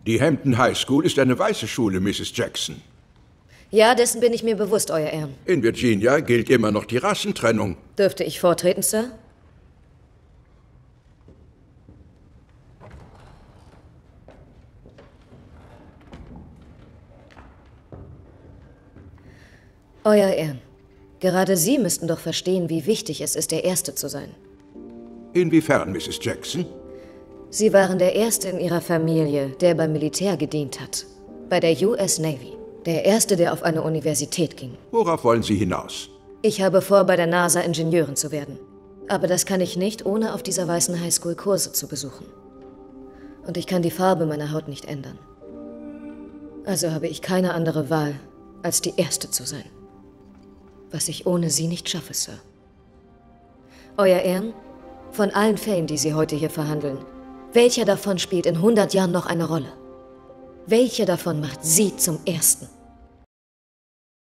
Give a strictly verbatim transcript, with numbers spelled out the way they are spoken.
Die Hampton High School ist eine weiße Schule, Misses Jackson. Ja, dessen bin ich mir bewusst, Euer Ehren. In Virginia gilt immer noch die Rassentrennung. Dürfte ich vortreten, Sir? Euer Ehren, gerade Sie müssten doch verstehen, wie wichtig es ist, der Erste zu sein. Inwiefern, Misses Jackson? Sie waren der Erste in Ihrer Familie, der beim Militär gedient hat. Bei der U S Navy. Der Erste, der auf eine Universität ging. Worauf wollen Sie hinaus? Ich habe vor, bei der NASA Ingenieurin zu werden. Aber das kann ich nicht, ohne auf dieser weißen Highschool Kurse zu besuchen. Und ich kann die Farbe meiner Haut nicht ändern. Also habe ich keine andere Wahl, als die Erste zu sein. Was ich ohne Sie nicht schaffe, Sir. Euer Ehren, von allen Fällen, die Sie heute hier verhandeln, welcher davon spielt in hundert Jahren noch eine Rolle? Welcher davon macht Sie zum Ersten?